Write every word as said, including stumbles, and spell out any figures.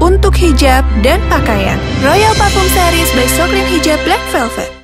untuk hijab dan pakaian. Royal Parfum Series by Soklin Hijab Black Velvet.